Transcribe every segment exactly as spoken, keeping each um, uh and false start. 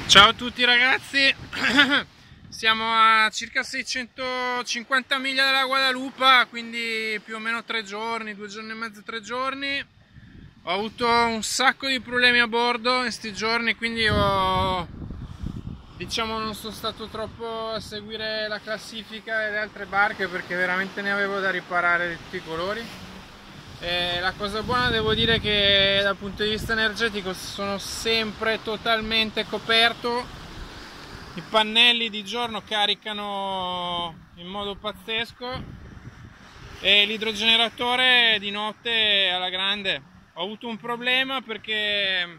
Ciao a tutti ragazzi, siamo a circa seicentocinquanta miglia dalla Guadalupa, quindi più o meno tre giorni, due giorni e mezzo, tre giorni. Ho avuto un sacco di problemi a bordo in questi giorni, quindi ho, diciamo, non sono stato troppo a seguire la classifica delle altre barche perché veramente ne avevo da riparare di tutti i colori. E la cosa buona, devo dire, che dal punto di vista energetico sono sempre totalmente coperto. I pannelli di giorno caricano in modo pazzesco e l'idrogeneratore di notte alla grande. Ho avuto un problema perché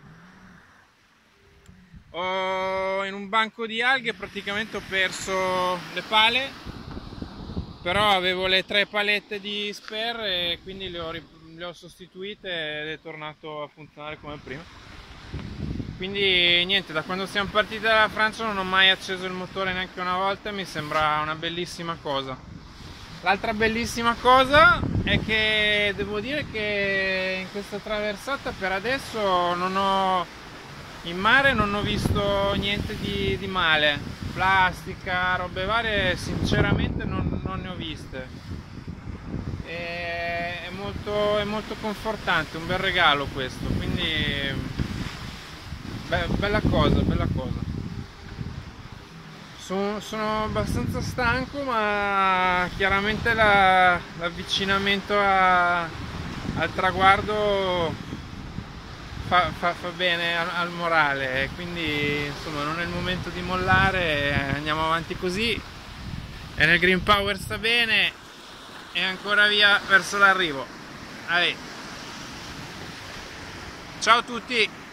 ho, in un banco di alghe praticamente ho perso le pale, però avevo le tre palette di spare e quindi le ho, le ho sostituite ed è tornato a funzionare come prima. Quindi niente, da quando siamo partiti dalla Francia non ho mai acceso il motore neanche una volta e mi sembra una bellissima cosa. L'altra bellissima cosa è che devo dire che in questa traversata per adesso non ho, in mare non ho visto niente di, di male. Plastica, robe varie, sinceramente non, non ne ho viste. E è molto, è molto confortante, un bel regalo questo, quindi be bella cosa, bella cosa. Sono, sono abbastanza stanco, ma chiaramente l'avvicinamento al traguardo fa, fa, fa bene al, al morale, quindi insomma non è il momento di mollare, andiamo avanti così. Enel Green Power sta bene e ancora via verso l'arrivo. Ciao a tutti!